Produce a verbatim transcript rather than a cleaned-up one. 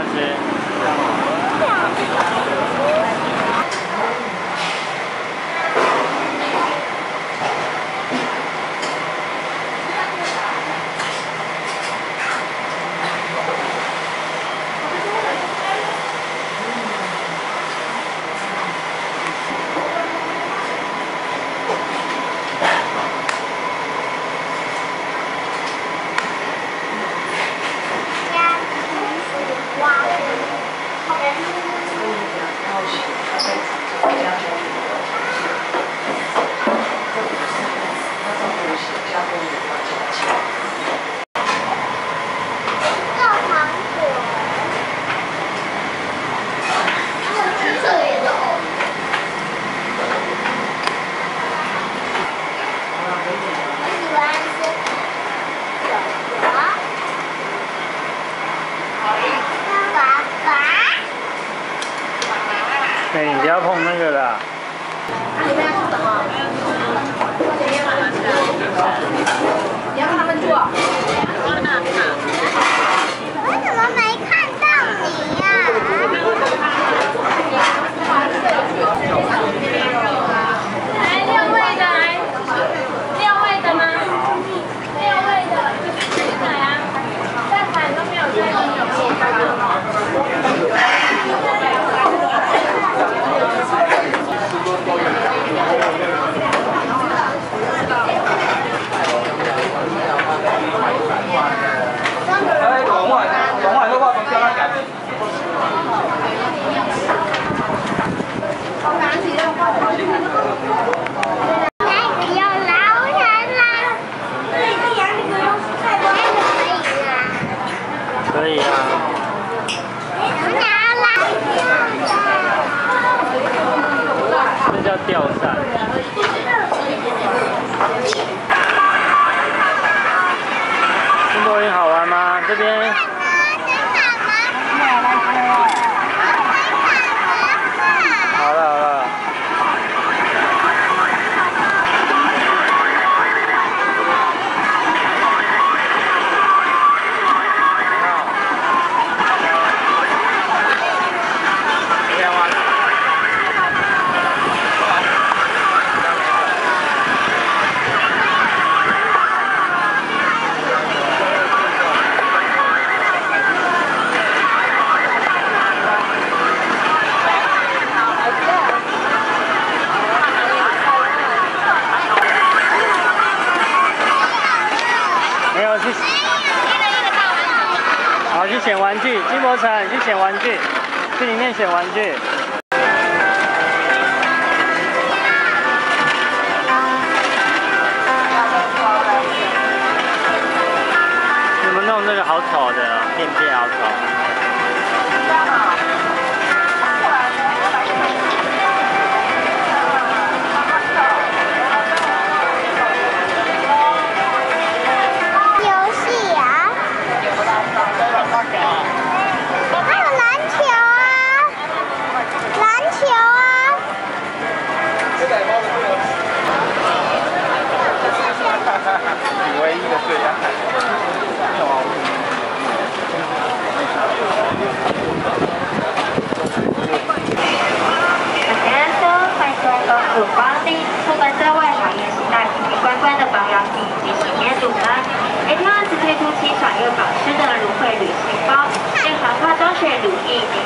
吃。哎、欸，你不要碰那个啦。 那你们要吃什么？你要跟他们做。 我怎么没看到你呀、 来六位的，来六位的吗？六位的，来啊！在喊都没有声音。 哎，講埋講埋嗰個咁樣嘅。 那个有老人啦，对，这养这个有菜包，那个可以啦。 可以啊。 我拿来这叫吊扇。金柏林好玩吗？这边。好了好了。好，去选玩具，金柏成，去选玩具，去里面选玩具。你们弄这个好丑的，片片好丑。 唯一的最爱。 大家好，欢迎来到曙光里，出版社外行业时代奇奇怪怪的保养品及洗面乳呢。A T M S 推出七款又保湿的芦荟铝细胞，健康化妆水乳液。